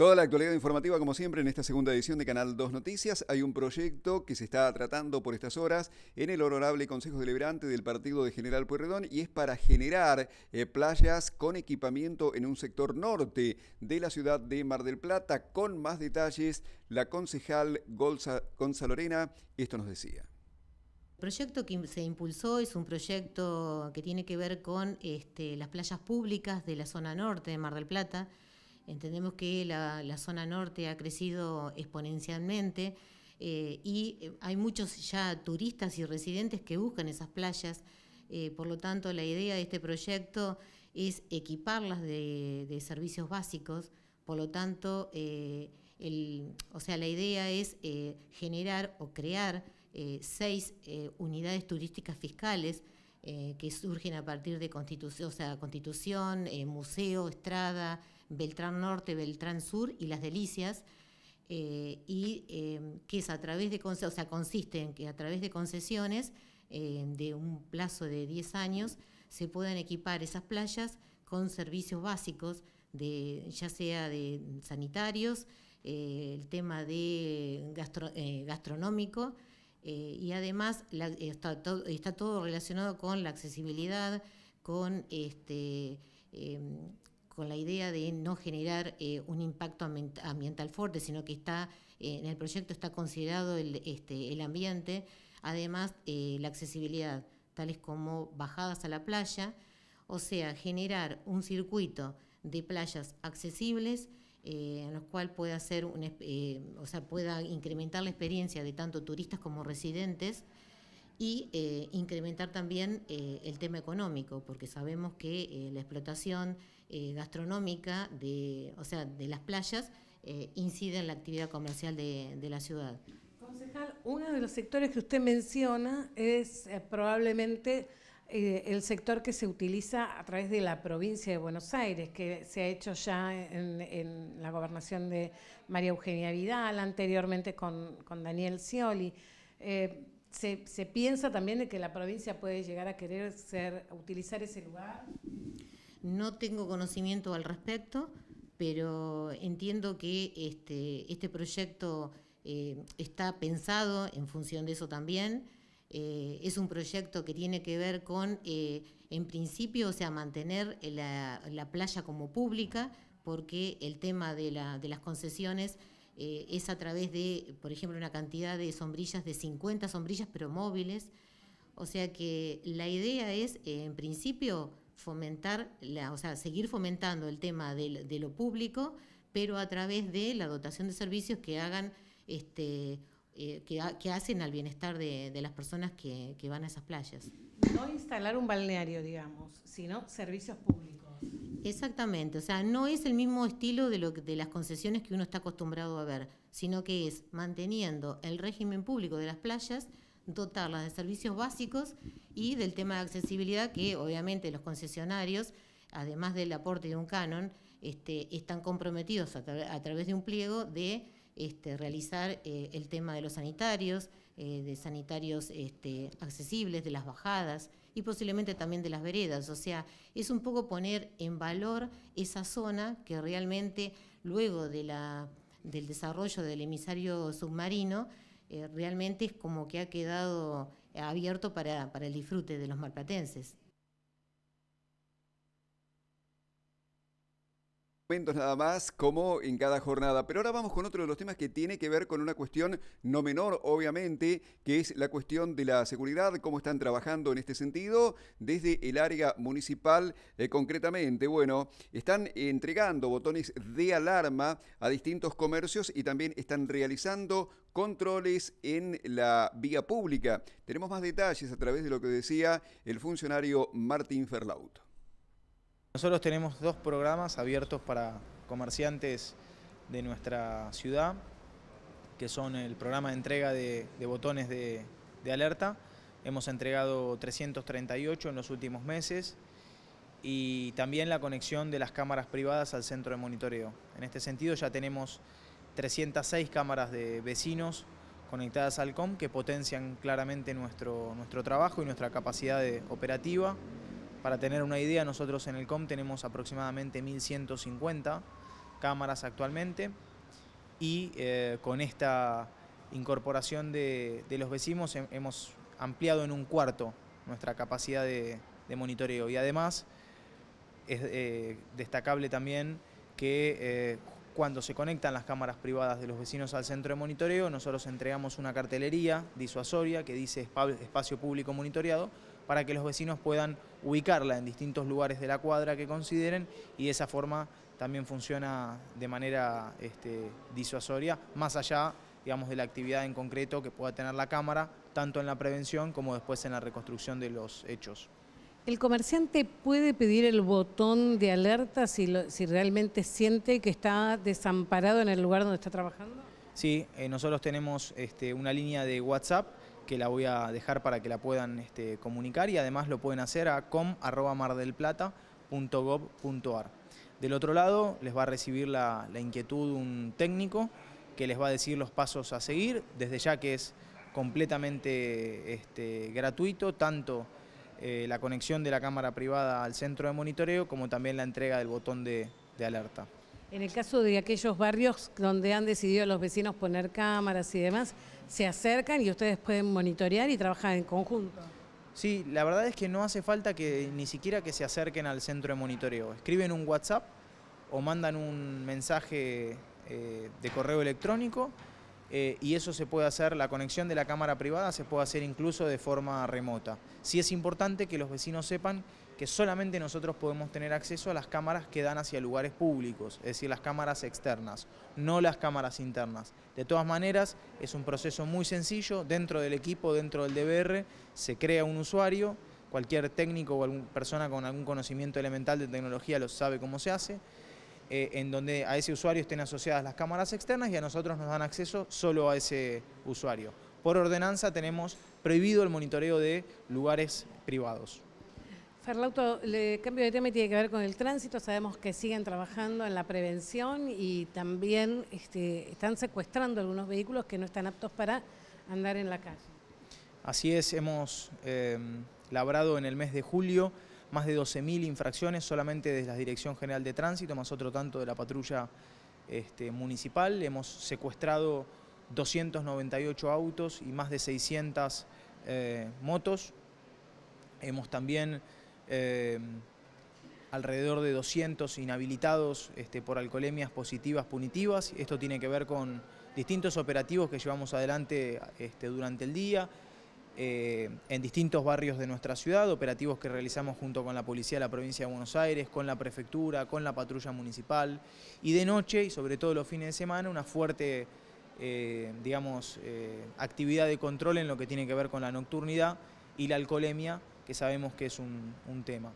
Toda la actualidad informativa, como siempre, en esta segunda edición de Canal 2 Noticias. Hay un proyecto que se está tratando por estas horas en el Honorable Consejo Deliberante del Partido de General Pueyrredón y es para generar playas con equipamiento en un sector norte de la ciudad de Mar del Plata. Con más detalles, la concejal Gonza Lorena, esto nos decía. El proyecto que se impulsó es un proyecto que tiene que ver con las playas públicas de la zona norte de Mar del Plata. Entendemos que la zona norte ha crecido exponencialmente y hay muchos ya turistas y residentes que buscan esas playas. Por lo tanto, la idea de este proyecto es equiparlas de servicios básicos. Por lo tanto, la idea es generar o crear 6 unidades turísticas fiscales que surgen a partir de Constitución, Museo, Estrada, Beltrán Norte, Beltrán Sur y Las Delicias, que es a través de, consiste en que a través de concesiones de un plazo de 10 años se puedan equipar esas playas con servicios básicos, ya sea de sanitarios, el tema de gastronómico, y además está todo relacionado con la accesibilidad, con la idea de no generar un impacto ambiental fuerte, sino que en el proyecto está considerado el ambiente, además la accesibilidad, tales como bajadas a la playa, o sea, generar un circuito de playas accesibles en los cuales pueda pueda incrementar la experiencia de tanto turistas como residentes y incrementar también el tema económico, porque sabemos que la explotación gastronómica de las playas incide en la actividad comercial de la ciudad. Concejal, uno de los sectores que usted menciona es probablemente el sector que se utiliza a través de la provincia de Buenos Aires, que se ha hecho ya en la gobernación de María Eugenia Vidal, anteriormente con Daniel Scioli. ¿Se piensa también de que la provincia puede llegar a querer utilizar ese lugar? No tengo conocimiento al respecto, pero entiendo que este proyecto está pensado en función de eso también. Es un proyecto que tiene que ver con, en principio, mantener la playa como pública, porque el tema de las concesiones es a través de, por ejemplo, una cantidad de sombrillas, de 50 sombrillas, pero móviles. O sea que la idea es, en principio, seguir fomentando el tema de lo público, pero a través de la dotación de servicios que hagan que hacen al bienestar de las personas que van a esas playas. No instalar un balneario, digamos, sino servicios públicos. Exactamente, no es el mismo estilo de las concesiones que uno está acostumbrado a ver, sino que es manteniendo el régimen público de las playas, dotarlas de servicios básicos y del tema de accesibilidad que obviamente los concesionarios, además del aporte de un canon, están comprometidos a través de un pliego de realizar el tema de los sanitarios, de sanitarios accesibles, de las bajadas y posiblemente también de las veredas. O sea, es un poco poner en valor esa zona que realmente luego del desarrollo del emisario submarino realmente es como que ha quedado abierto para el disfrute de los marplatenses. Nada más como en cada jornada. Pero ahora vamos con otro de los temas que tiene que ver con una cuestión no menor, obviamente, que es la cuestión de la seguridad, cómo están trabajando en este sentido desde el área municipal concretamente. Bueno, están entregando botones de alarma a distintos comercios y también están realizando controles en la vía pública. Tenemos más detalles a través de lo que decía el funcionario Martín Ferlaut. Nosotros tenemos 2 programas abiertos para comerciantes de nuestra ciudad, que son el programa de entrega de botones de alerta. Hemos entregado 338 en los últimos meses y también la conexión de las cámaras privadas al centro de monitoreo. En este sentido ya tenemos 306 cámaras de vecinos conectadas al COM que potencian claramente nuestro trabajo y nuestra capacidad operativa. Para tener una idea, nosotros en el COM tenemos aproximadamente 1.150 cámaras actualmente, y con esta incorporación de los vecinos hemos ampliado en un cuarto nuestra capacidad de monitoreo. Y además es destacable también que cuando se conectan las cámaras privadas de los vecinos al centro de monitoreo, nosotros entregamos una cartelería disuasoria que dice espacio público monitoreado, para que los vecinos puedan ubicarla en distintos lugares de la cuadra que consideren, y de esa forma también funciona de manera disuasoria, más allá, digamos, de la actividad en concreto que pueda tener la cámara, tanto en la prevención como después en la reconstrucción de los hechos. ¿El comerciante puede pedir el botón de alerta si realmente siente que está desamparado en el lugar donde está trabajando? Sí, nosotros tenemos una línea de WhatsApp que la voy a dejar para que la puedan comunicar, y además lo pueden hacer a com@mardelplata.gov.ar. Del otro lado les va a recibir la inquietud un técnico que les va a decir los pasos a seguir, desde ya que es completamente gratuito, tanto la conexión de la cámara privada al centro de monitoreo como también la entrega del botón de alerta. En el caso de aquellos barrios donde han decidido los vecinos poner cámaras y demás, se acercan y ustedes pueden monitorear y trabajar en conjunto. Sí, la verdad es que no hace falta que ni siquiera que se acerquen al centro de monitoreo. Escriben un WhatsApp o mandan un mensaje de correo electrónico y eso se puede hacer, la conexión de la cámara privada se puede hacer incluso de forma remota. Sí es importante que los vecinos sepan que solamente nosotros podemos tener acceso a las cámaras que dan hacia lugares públicos, es decir, las cámaras externas, no las cámaras internas. De todas maneras, es un proceso muy sencillo. Dentro del equipo, dentro del DVR, se crea un usuario, cualquier técnico o alguna persona con algún conocimiento elemental de tecnología lo sabe cómo se hace, en donde a ese usuario estén asociadas las cámaras externas y a nosotros nos dan acceso solo a ese usuario. Por ordenanza tenemos prohibido el monitoreo de lugares privados. Ferlauto, el cambio de tema tiene que ver con el tránsito. Sabemos que siguen trabajando en la prevención y también están secuestrando algunos vehículos que no están aptos para andar en la calle. Así es, hemos labrado en el mes de julio más de 12.000 infracciones solamente desde la Dirección General de Tránsito, más otro tanto de la patrulla municipal. Hemos secuestrado 298 autos y más de 600 motos. Hemos también alrededor de 200 inhabilitados por alcoholemias positivas punitivas. Esto tiene que ver con distintos operativos que llevamos adelante durante el día, en distintos barrios de nuestra ciudad, operativos que realizamos junto con la Policía de la Provincia de Buenos Aires, con la Prefectura, con la Patrulla Municipal, y de noche, y sobre todo los fines de semana, una fuerte actividad de control en lo que tiene que ver con la nocturnidad y la alcoholemia, que sabemos que es un tema.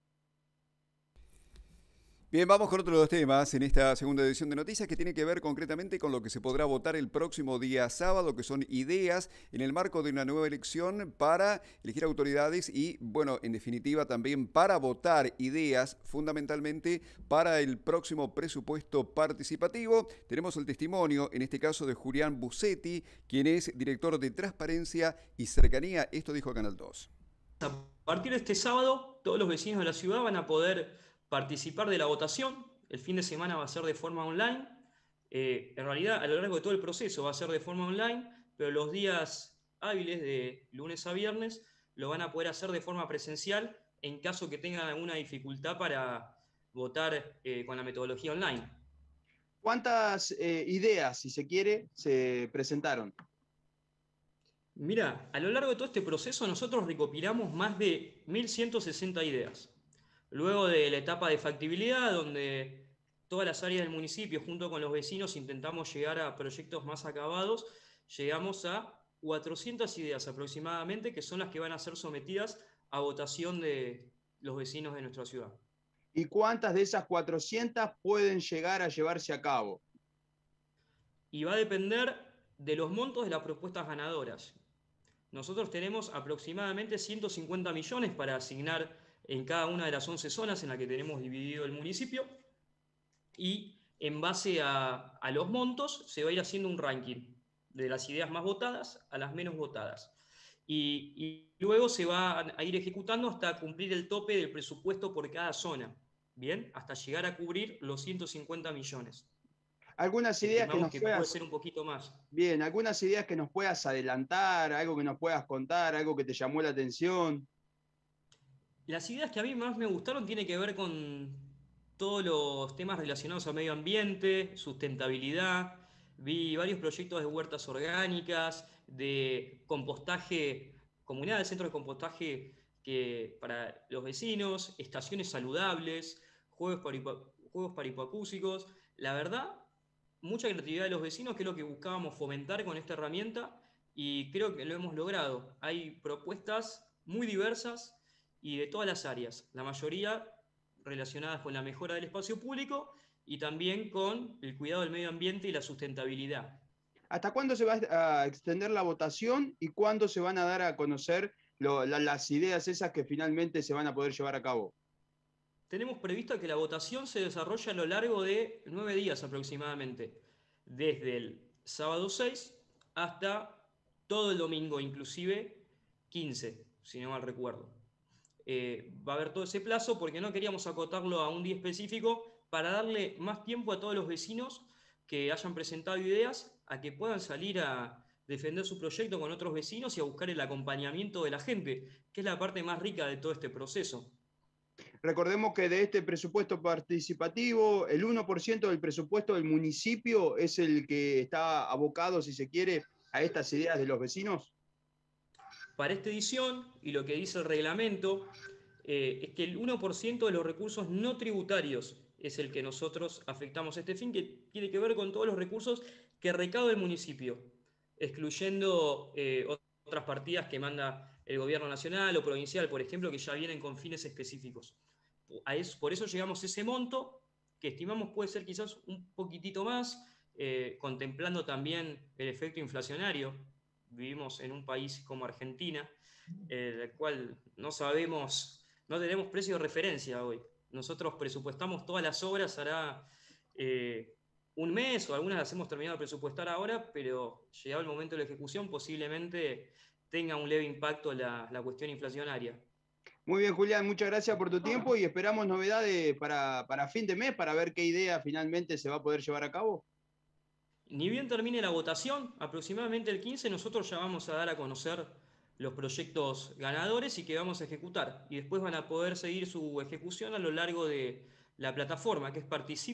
Bien, vamos con otro de los temas en esta segunda edición de Noticias, que tiene que ver concretamente con lo que se podrá votar el próximo día sábado, que son ideas en el marco de una nueva elección para elegir autoridades y, bueno, en definitiva también para votar ideas fundamentalmente para el próximo presupuesto participativo. Tenemos el testimonio, en este caso, de Julián Busetti, quien es director de Transparencia y Cercanía. Esto dijo Canal 2. A partir de este sábado, todos los vecinos de la ciudad van a poder participar de la votación. El fin de semana va a ser de forma online. En realidad, a lo largo de todo el proceso va a ser de forma online, pero los días hábiles de lunes a viernes lo van a poder hacer de forma presencial en caso que tengan alguna dificultad para votar con la metodología online. ¿Cuántas ideas, si se quiere, se presentaron? Mira, a lo largo de todo este proceso nosotros recopilamos más de 1.160 ideas. Luego de la etapa de factibilidad, donde todas las áreas del municipio, junto con los vecinos, intentamos llegar a proyectos más acabados, llegamos a 400 ideas aproximadamente, que son las que van a ser sometidas a votación de los vecinos de nuestra ciudad. ¿Y cuántas de esas 400 pueden llegar a llevarse a cabo? Y va a depender de los montos de las propuestas ganadoras. Nosotros tenemos aproximadamente 150 millones para asignar en cada una de las 11 zonas en las que tenemos dividido el municipio, y en base a los montos se va a ir haciendo un ranking de las ideas más votadas a las menos votadas. Y luego se va a ir ejecutando hasta cumplir el tope del presupuesto por cada zona bien, hasta llegar a cubrir los 150 millones. Algunas ideas que nos puede ser un poquito más. Bien, algunas ideas que nos puedas adelantar, algo que nos puedas contar, algo que te llamó la atención. Las ideas que a mí más me gustaron tienen que ver con todos los temas relacionados al medio ambiente, sustentabilidad. Vi varios proyectos de huertas orgánicas, de compostaje, comunidades, centros de compostaje para los vecinos, estaciones saludables, juegos paricuacústicos. La verdad, mucha creatividad de los vecinos, que es lo que buscábamos fomentar con esta herramienta, y creo que lo hemos logrado. Hay propuestas muy diversas y de todas las áreas, la mayoría relacionadas con la mejora del espacio público y también con el cuidado del medio ambiente y la sustentabilidad. ¿Hasta cuándo se va a extender la votación y cuándo se van a dar a conocer las ideas esas que finalmente se van a poder llevar a cabo? Tenemos previsto que la votación se desarrolle a lo largo de 9 días aproximadamente, desde el sábado 6 hasta todo el domingo, inclusive 15, si no mal recuerdo. Va a haber todo ese plazo porque no queríamos acotarlo a un día específico para darle más tiempo a todos los vecinos que hayan presentado ideas a que puedan salir a defender su proyecto con otros vecinos y a buscar el acompañamiento de la gente, que es la parte más rica de todo este proceso. Recordemos que de este presupuesto participativo, el 1% del presupuesto del municipio es el que está abocado, si se quiere, a estas ideas de los vecinos. Para esta edición, y lo que dice el reglamento, es que el 1% de los recursos no tributarios es el que nosotros afectamos a este fin, que tiene que ver con todos los recursos que recauda el municipio, excluyendo otras partidas que manda el gobierno nacional o provincial, por ejemplo, que ya vienen con fines específicos. Por eso llegamos a ese monto, que estimamos puede ser quizás un poquitito más, contemplando también el efecto inflacionario. Vivimos en un país como Argentina, el cual no tenemos precio de referencia hoy. Nosotros presupuestamos todas las obras, hará un mes, o algunas las hemos terminado de presupuestar ahora, pero llegado el momento de la ejecución posiblemente tenga un leve impacto la cuestión inflacionaria. Muy bien, Julián, muchas gracias por tu tiempo y esperamos novedades para fin de mes, para ver qué idea finalmente se va a poder llevar a cabo. Ni bien termine la votación, aproximadamente el 15, nosotros ya vamos a dar a conocer los proyectos ganadores y que vamos a ejecutar. Y después van a poder seguir su ejecución a lo largo de la plataforma, que es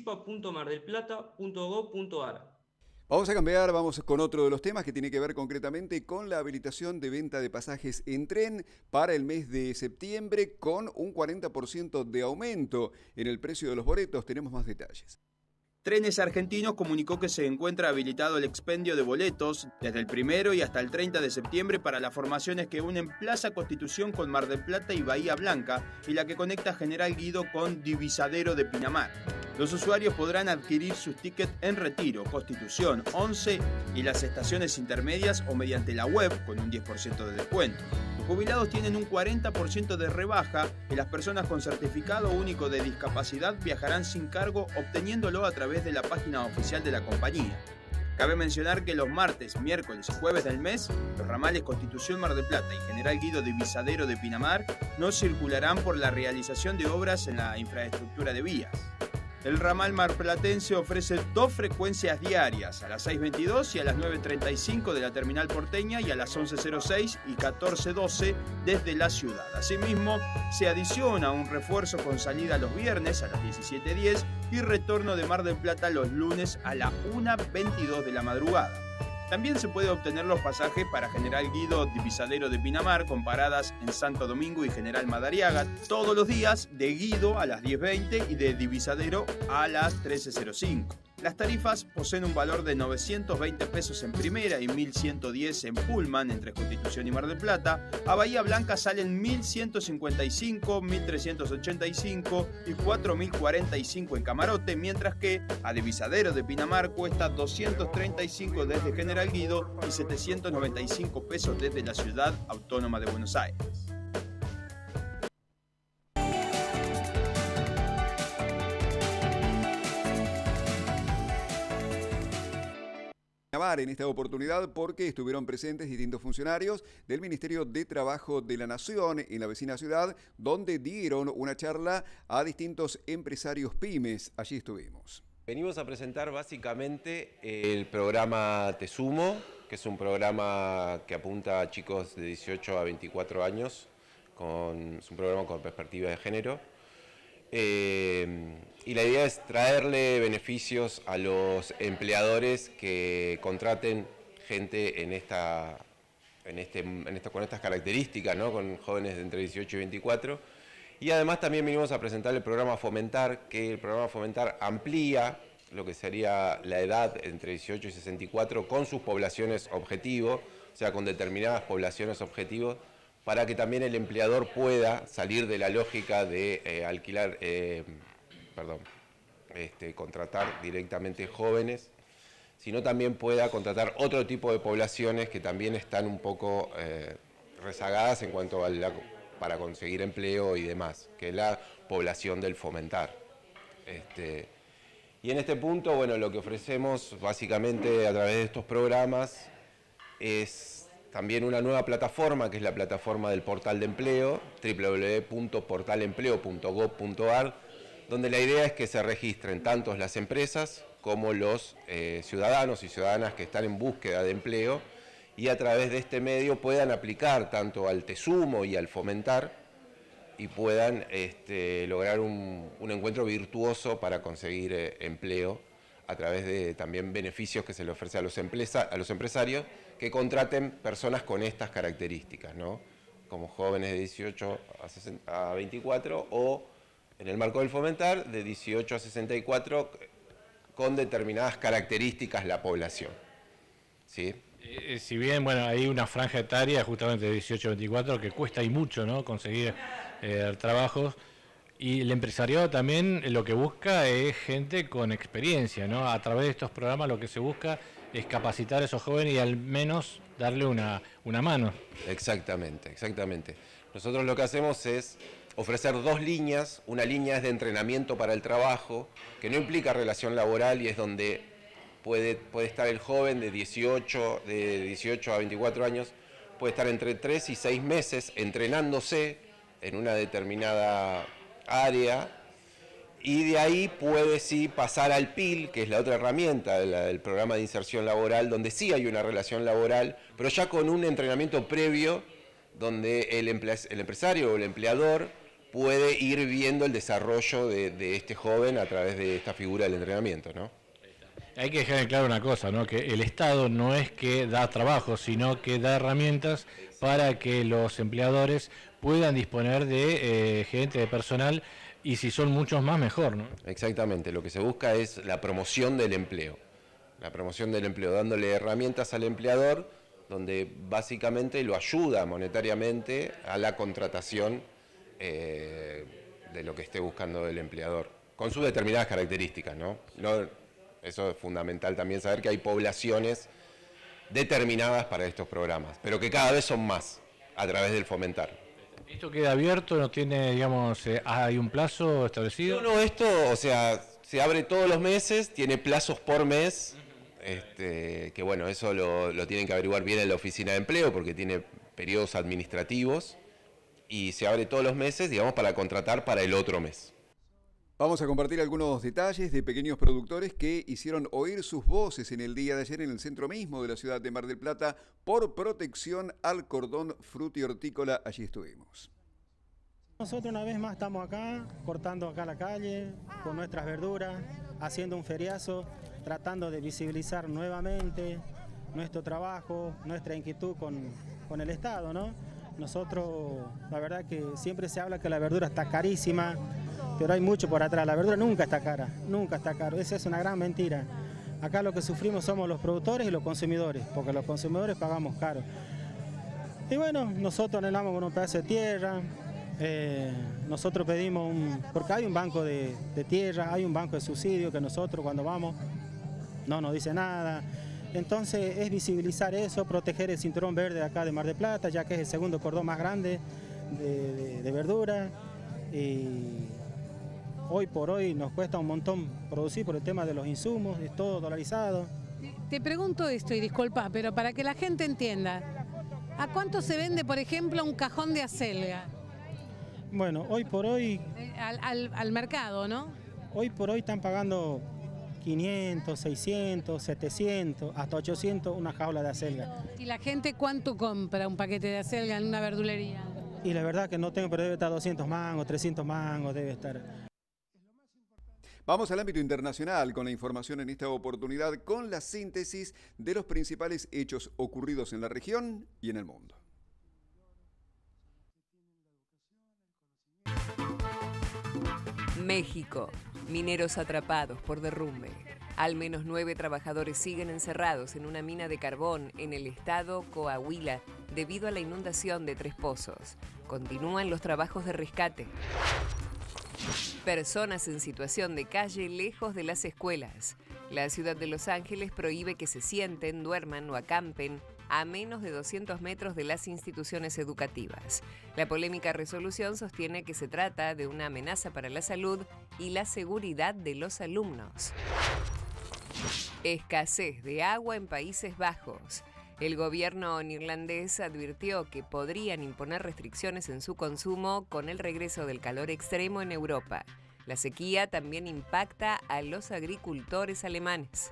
participa.mardelplata.gov.ar. Vamos a cambiar, vamos con otro de los temas que tiene que ver concretamente con la habilitación de venta de pasajes en tren para el mes de septiembre, con un 40% de aumento en el precio de los boletos. Tenemos más detalles. Trenes Argentinos comunicó que se encuentra habilitado el expendio de boletos desde el 1 y hasta el 30 de septiembre para las formaciones que unen Plaza Constitución con Mar del Plata y Bahía Blanca y la que conecta General Guido con Divisadero de Pinamar. Los usuarios podrán adquirir sus tickets en Retiro, Constitución, 11 y las estaciones intermedias o mediante la web con un 10% de descuento. Los jubilados tienen un 40% de rebaja y las personas con certificado único de discapacidad viajarán sin cargo obteniéndolo a través de la página oficial de la compañía. Cabe mencionar que los martes, miércoles y jueves del mes, los ramales Constitución Mar del Plata y General Guido Divisadero de Pinamar no circularán por la realización de obras en la infraestructura de vías. El ramal marplatense ofrece 2 frecuencias diarias, a las 6:22 y a las 9:35 de la terminal porteña y a las 11:06 y 14:12 desde la ciudad. Asimismo, se adiciona un refuerzo con salida los viernes a las 17:10 y retorno de Mar del Plata los lunes a la 1:22 de la madrugada. También se puede obtener los pasajes para General Guido Divisadero de Pinamar con paradas en Santo Domingo y General Madariaga todos los días, de Guido a las 10:20 y de Divisadero a las 13:05. Las tarifas poseen un valor de 920 pesos en primera y 1.110 en Pullman entre Constitución y Mar del Plata. A Bahía Blanca salen 1.155, 1.385 y 4.045 en camarote, mientras que a Divisadero de Pinamar cuesta 235 desde General Guido y 795 pesos desde la Ciudad Autónoma de Buenos Aires. en esta oportunidad porque estuvieron presentes distintos funcionarios del Ministerio de Trabajo de la Nación en la vecina ciudad, donde dieron una charla a distintos empresarios pymes. Allí estuvimos. Venimos a presentar básicamente el programa Te Sumo, que es un programa que apunta a chicos de 18 a 24 años, es un programa con perspectiva de género. Y la idea es traerle beneficios a los empleadores que contraten gente con estas características, ¿no? Con jóvenes de entre 18 y 24. Y además también venimos a presentar el programa Fomentar, que el programa Fomentar amplía lo que sería la edad entre 18 y 64 con sus poblaciones objetivo, o sea, con determinadas poblaciones objetivo, para que también el empleador pueda salir de la lógica de contratar directamente jóvenes, sino también pueda contratar otro tipo de poblaciones que también están un poco rezagadas en cuanto a para conseguir empleo y demás, que es la población del Fomentar. Y en este punto, bueno, lo que ofrecemos básicamente a través de estos programas es también una nueva plataforma, que es la plataforma del portal de empleo, www.portalempleo.gov.ar, donde la idea es que se registren tanto las empresas como los ciudadanos y ciudadanas que están en búsqueda de empleo, y a través de este medio puedan aplicar tanto al Te Sumo y al Fomentar y puedan lograr un encuentro virtuoso para conseguir empleo a través de también beneficios que se le ofrece a los empresarios que contraten personas con estas características, ¿no? Como jóvenes de 18 a 24 o, en el marco del Fomentar, de 18 a 64 con determinadas características la población, ¿sí? Si bien, bueno, hay una franja etaria justamente de 18 a 24 que cuesta y mucho, ¿no?, conseguir trabajos, y el empresariado también lo que busca es gente con experiencia, ¿no? A través de estos programas lo que se busca es capacitar a esos jóvenes y al menos darle una mano. Exactamente, exactamente. Nosotros lo que hacemos es ofrecer dos líneas. Una línea es de entrenamiento para el trabajo, que no implica relación laboral y es donde puede estar el joven de 18 a 24 años, puede estar entre 3 y 6 meses entrenándose en una determinada área, y de ahí puede sí pasar al PIL, que es la otra herramienta del programa de inserción laboral, donde sí hay una relación laboral, pero ya con un entrenamiento previo, donde el empresario o el empleador puede ir viendo el desarrollo de este joven a través de esta figura del entrenamiento, ¿no? Hay que dejar en claro una cosa, ¿no?, que el Estado no es que da trabajo, sino que da herramientas para que los empleadores puedan disponer de gente, de personal, y si son muchos más, mejor, ¿no? Exactamente, lo que se busca es la promoción del empleo. La promoción del empleo, dándole herramientas al empleador, donde básicamente lo ayuda monetariamente a la contratación de lo que esté buscando el empleador, con sus determinadas características, ¿no? Eso es fundamental también saber que hay poblaciones determinadas para estos programas, pero que cada vez son más a través del Fomentar. ¿Esto queda abierto? ¿No tiene, digamos, hay un plazo establecido? No, esto, o sea, se abre todos los meses, tiene plazos por mes, que bueno, eso lo tienen que averiguar bien en la oficina de empleo porque tiene periodos administrativos, y se abre todos los meses, digamos, para contratar para el otro mes. Vamos a compartir algunos detalles de pequeños productores que hicieron oír sus voces en el día de ayer en el centro mismo de la ciudad de Mar del Plata por protección al cordón frutihortícola. Allí estuvimos. Nosotros una vez más estamos acá, cortando acá la calle, con nuestras verduras, haciendo un feriazo, tratando de visibilizar nuevamente nuestro trabajo, nuestra inquietud con el Estado, ¿no? Nosotros, la verdad que siempre se habla que la verdura está carísima, pero hay mucho por atrás. La verdura nunca está cara, nunca está caro. Esa es una gran mentira. Acá lo que sufrimos somos los productores y los consumidores, porque los consumidores pagamos caro. Y bueno, nosotros anhelamos con un pedazo de tierra, nosotros pedimos porque hay un banco de tierra, hay un banco de subsidio que nosotros cuando vamos no nos dice nada. Entonces es visibilizar eso, proteger el cinturón verde de acá de Mar del Plata, ya que es el segundo cordón más grande de verdura. Y hoy por hoy nos cuesta un montón producir por el tema de los insumos, es todo dolarizado. Te pregunto esto, y disculpa, pero para que la gente entienda, ¿a cuánto se vende, por ejemplo, un cajón de acelga? Bueno, hoy por hoy, Al mercado, ¿no? hoy por hoy están pagando 500, 600, 700, hasta 800 una jaula de acelga. ¿Y la gente cuánto compra un paquete de acelga en una verdulería? Y la verdad que no tengo, pero debe estar 200 mangos, 300 mangos, debe estar. Vamos al ámbito internacional con la información en esta oportunidad con la síntesis de los principales hechos ocurridos en la región y en el mundo. México. Mineros atrapados por derrumbe. Al menos 9 trabajadores siguen encerrados en una mina de carbón en el estado Coahuila debido a la inundación de 3 pozos. Continúan los trabajos de rescate. Personas en situación de calle lejos de las escuelas. La ciudad de Los Ángeles prohíbe que se sienten, duerman o acampen a menos de 200 metros de las instituciones educativas. La polémica resolución sostiene que se trata de una amenaza para la salud y la seguridad de los alumnos. Escasez de agua en Países Bajos. El gobierno neerlandés advirtió que podrían imponer restricciones en su consumo con el regreso del calor extremo en Europa. La sequía también impacta a los agricultores alemanes.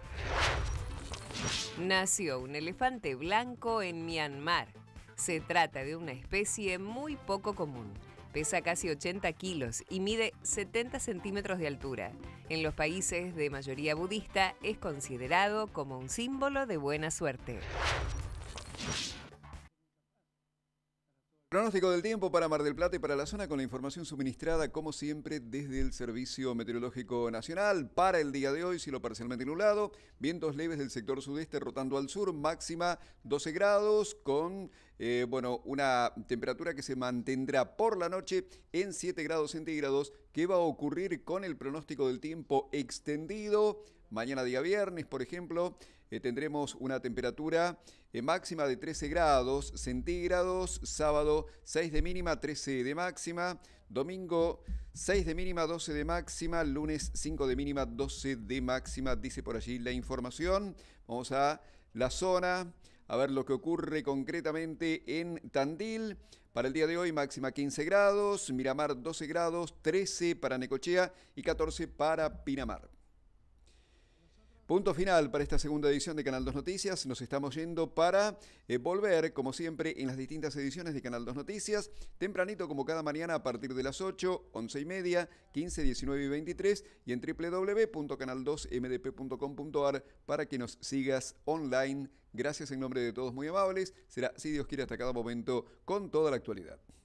Nació un elefante blanco en Myanmar. Se trata de una especie muy poco común. Pesa casi 80 kilos y mide 70 centímetros de altura. En los países de mayoría budista es considerado como un símbolo de buena suerte. Pronóstico del tiempo para Mar del Plata y para la zona con la información suministrada como siempre desde el Servicio Meteorológico Nacional. Para el día de hoy, cielo parcialmente nublado, vientos leves del sector sudeste rotando al sur, máxima 12 grados con una temperatura que se mantendrá por la noche en 7 grados centígrados. ¿Qué va a ocurrir con el pronóstico del tiempo extendido? Mañana día viernes, por ejemplo, tendremos una temperatura máxima de 13 grados centígrados, sábado 6 de mínima, 13 de máxima, domingo 6 de mínima, 12 de máxima, lunes 5 de mínima, 12 de máxima, dice por allí la información. Vamos a la zona, a ver lo que ocurre concretamente en Tandil. Para el día de hoy máxima 15 grados, Miramar 12 grados, 13 para Necochea y 14 para Pinamar. Punto final para esta segunda edición de Canal 2 Noticias. Nos estamos yendo para volver, como siempre, en las distintas ediciones de Canal 2 Noticias, tempranito como cada mañana a partir de las 8, 11 y media, 15, 19 y 23 y en www.canal2mdp.com.ar para que nos sigas online. Gracias en nombre de todos muy amables. Será, si Dios quiere, hasta cada momento con toda la actualidad.